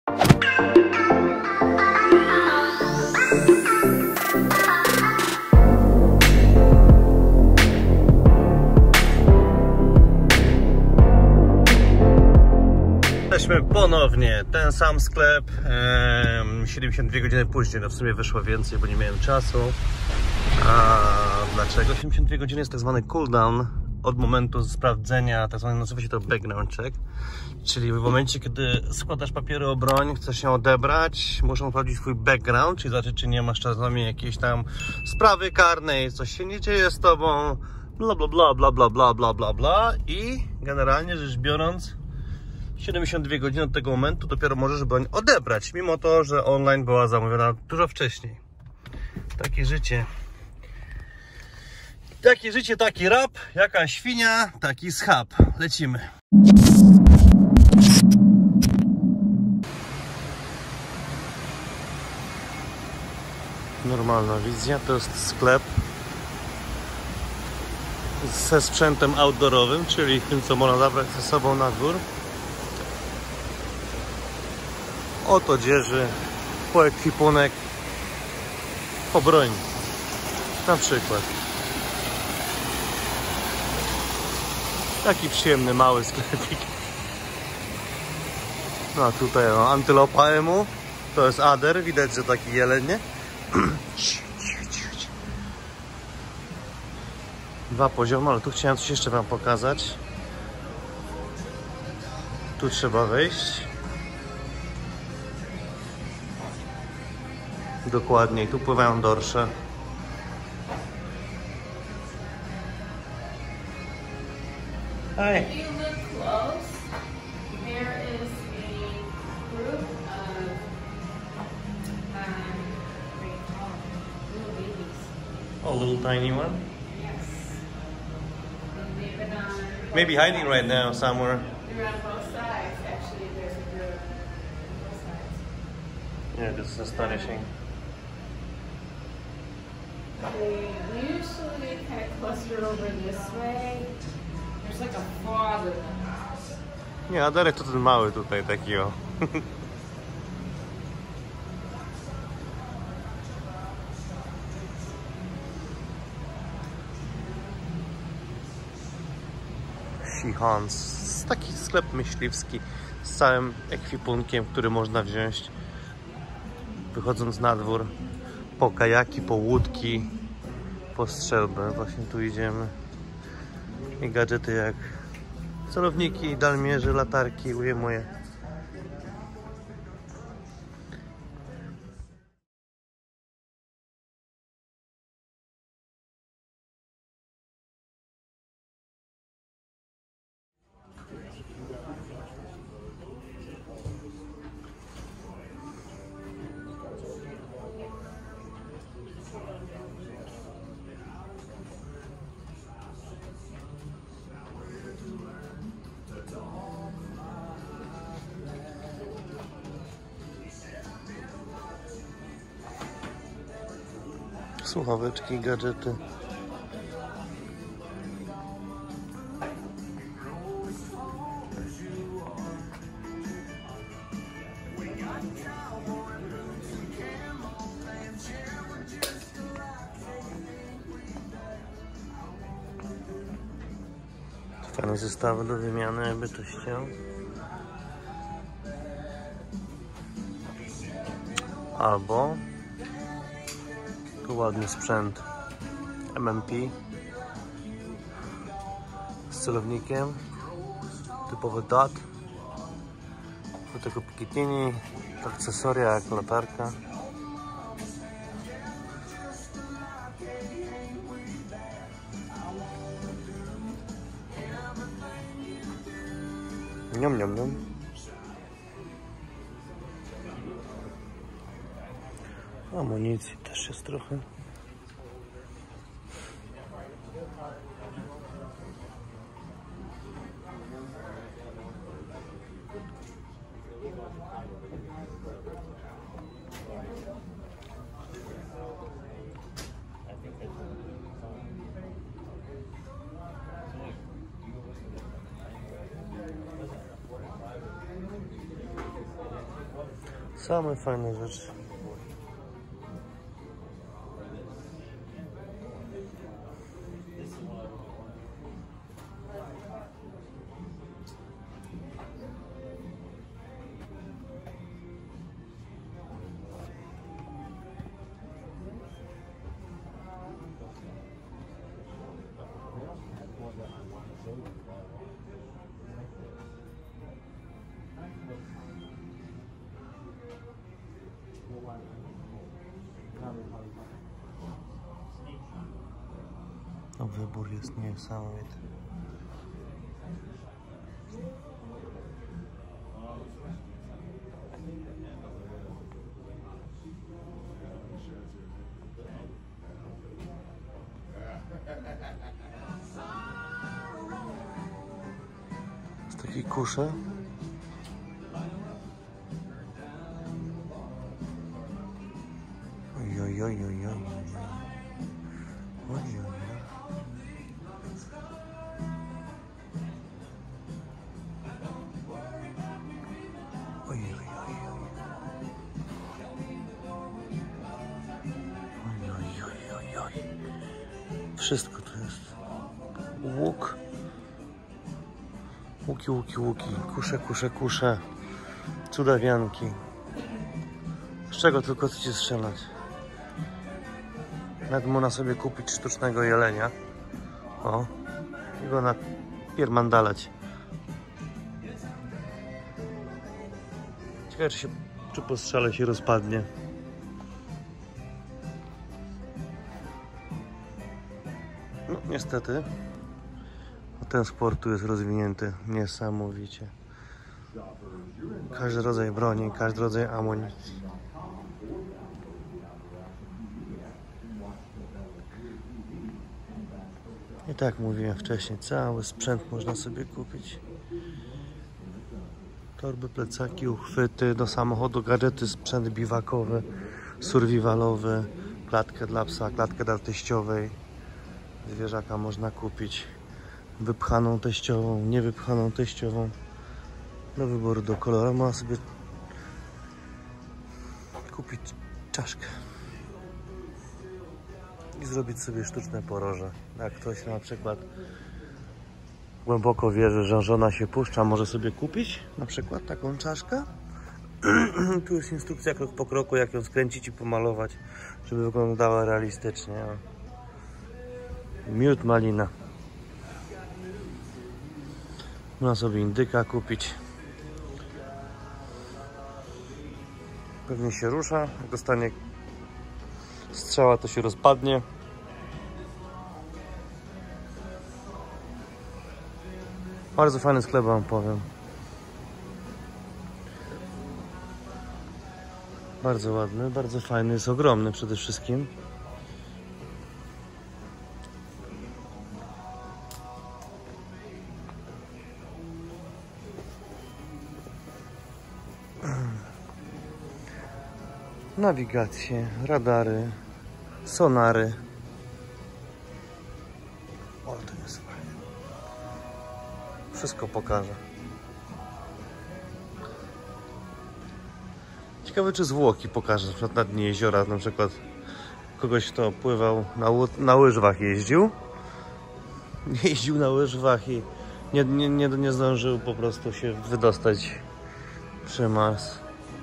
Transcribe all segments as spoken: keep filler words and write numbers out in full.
Jesteśmy ponownie, ten sam sklep, siedemdziesiąt dwie godziny później, no w sumie wyszło więcej, bo nie miałem czasu. A dlaczego? siedemdziesiąt dwie godziny jest tak zwany cooldown od momentu sprawdzenia, tak zwany, nazywa się to background check, czyli w momencie, kiedy składasz papiery o broń, chcesz ją odebrać, muszą sprawdzić twój background, czyli zobaczyć, czy nie masz czasami jakiejś tam sprawy karnej, coś się nie dzieje z tobą, bla bla bla bla bla bla bla bla bla i generalnie rzecz biorąc siedemdziesiąt dwie godziny od tego momentu dopiero możesz broń odebrać, mimo to, że online była zamówiona dużo wcześniej. Takie życie. Takie życie, taki rap, jaka świnia, taki schab. Lecimy. Normalna wizja, to jest sklep ze sprzętem outdoorowym, czyli tym, co można zabrać ze sobą na dwór. Od odzieży, po ekwipunek, po broń. Na przykład. Taki przyjemny, mały sklepik. No a tutaj no, antylopa emu. To jest ader, widać, że taki jeleń, nie? Dwa poziomy, ale tu chciałem coś jeszcze wam pokazać. Tu trzeba wejść. Dokładnie, tu pływają dorsze. Hi. If you look close, there is a group of um, what do you call them? Little babies. A little tiny one? Yes. And they've been on. Maybe hiding right now somewhere. They're on both sides. Actually, there's a group on both sides. Yeah, this is astonishing. They usually kind of cluster over this way. There's like a fog of them. Nie, aderek to ten mały tutaj, taki o. Shihans. Taki sklep myśliwski z całym ekwipunkiem, który można wziąć wychodząc na dwór po kajaki, po łódki, po strzelbę. Właśnie tu idziemy. I gadżety jak celowniki, dalmierze, latarki, ujmuję. Słuchaweczki, gadżety. Fajne zestawy do wymiany, jakby to chciał. Albo tu ładny sprzęt M M P z celownikiem, typowy dot, do tego Picatinny, akcesoria jak latarka. Niam, niam, niam. Amunicji też jest trochę. Same fajne rzeczy. No, wybór jest niesamowity. Z takiej kuszy. Oj, oj, oj, oj, oj. Oj, oj, oj. Oj, oj, oj, oj. Oj, oj, oj, oj, oj. Wszystko tu jest. Łuk. Łuki, łuki, łuki. Kusze, kusze, kusze. Cudawianki. Z czego tylko chcecie strzelać? Nawet można sobie kupić sztucznego jelenia. O. I go napiermandalać. Ciekawe, czy, się, czy po strzale się rozpadnie. No niestety. Ten sport tu jest rozwinięty niesamowicie. Każdy rodzaj broni, każdy rodzaj amunicji. I tak mówiłem wcześniej, cały sprzęt można sobie kupić. Torby, plecaki, uchwyty do samochodu, gadżety, sprzęt biwakowy, survivalowy, klatkę dla psa, klatkę dla teściowej. Zwierzaka można kupić. Wypchaną teściową, niewypchaną teściową. Do wyboru, do koloru. Można sobie kupić czaszkę i zrobić sobie sztuczne poroże. Jak ktoś na przykład głęboko wierzy, że żona się puszcza, może sobie kupić na przykład taką czaszkę. Tu jest instrukcja krok po kroku, jak ją skręcić i pomalować, żeby wyglądała realistycznie. Miód, malina. Można sobie indyka kupić. Pewnie się rusza. Jak dostanie strzała, to się rozpadnie. Bardzo fajny sklep, wam powiem. Bardzo ładny, bardzo fajny, jest ogromny przede wszystkim. Nawigacje, radary, sonary. O, to jest fajne. Wszystko pokażę. Ciekawe, czy zwłoki pokażę, na przykład na dnie jeziora, na przykład kogoś, kto pływał na, na łyżwach, jeździł. Jeździł na łyżwach i nie, nie, nie, nie zdążył po prostu się wydostać przy Mars.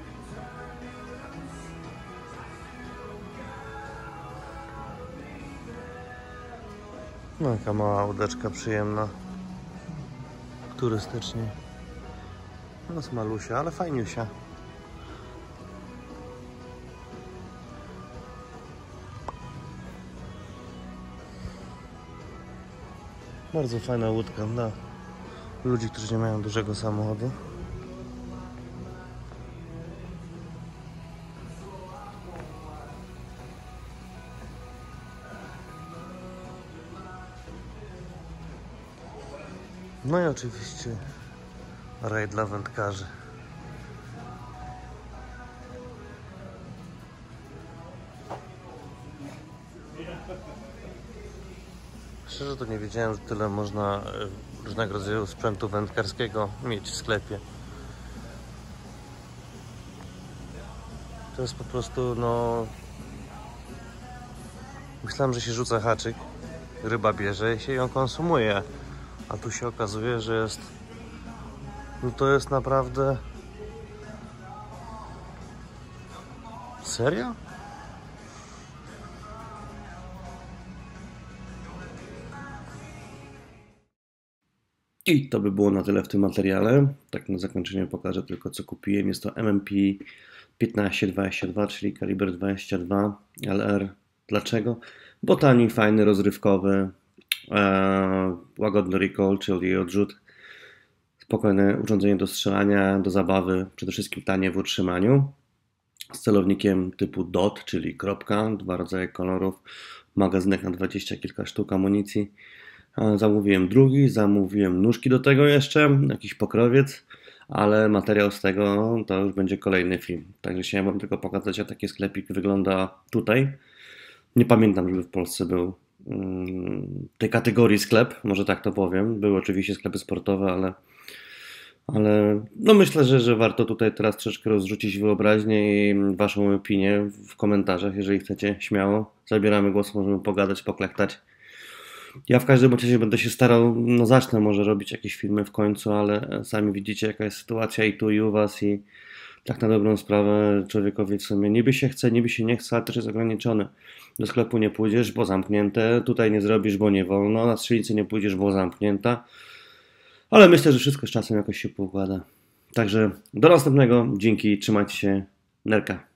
No, jaka mała łódeczka przyjemna. Turystycznie. No, smalusia, ale fajniusia. Bardzo fajna łódka dla ludzi, którzy nie mają dużego samochodu. No i oczywiście raj dla wędkarzy. Szczerze to nie wiedziałem, że tyle można różnego rodzaju sprzętu wędkarskiego mieć w sklepie. To jest po prostu, no... Myślałem, że się rzuca haczyk, ryba bierze się i ją konsumuje. A tu się okazuje, że jest... No to jest naprawdę... Serio? I to by było na tyle w tym materiale. Tak na zakończenie pokażę tylko, co kupiłem. Jest to M M P piętnaście dwadzieścia dwa, czyli kaliber dwadzieścia dwa L R. Dlaczego? Bo tani, fajny, rozrywkowy, e, łagodny recoil, czyli odrzut. Spokojne urządzenie do strzelania, do zabawy, przede wszystkim tanie w utrzymaniu. Z celownikiem typu dot, czyli kropka, dwa rodzaje kolorów, magazynek na dwadzieścia kilka sztuk amunicji. Zamówiłem drugi, zamówiłem nóżki do tego jeszcze, jakiś pokrowiec, ale materiał z tego to już będzie kolejny film. Także chciałem wam tylko pokazać, jak taki sklepik wygląda tutaj. Nie pamiętam, żeby w Polsce był um, tej kategorii sklep, może tak to powiem. Były oczywiście sklepy sportowe, ale, ale no myślę, że, że warto tutaj teraz troszeczkę rozrzucić wyobraźnię i waszą opinię w komentarzach. Jeżeli chcecie, śmiało, zabieramy głos, możemy pogadać, poklektać. Ja w każdym razie będę się starał, no zacznę może robić jakieś filmy w końcu, ale sami widzicie, jaka jest sytuacja i tu i u was i tak na dobrą sprawę człowiekowi w sumie niby się chce, niby się nie chce, ale też jest ograniczony. Do sklepu nie pójdziesz, bo zamknięte, tutaj nie zrobisz, bo nie wolno, na strzelnicę nie pójdziesz, bo zamknięta, ale myślę, że wszystko z czasem jakoś się poukłada. Także do następnego, dzięki, trzymajcie się, nerka.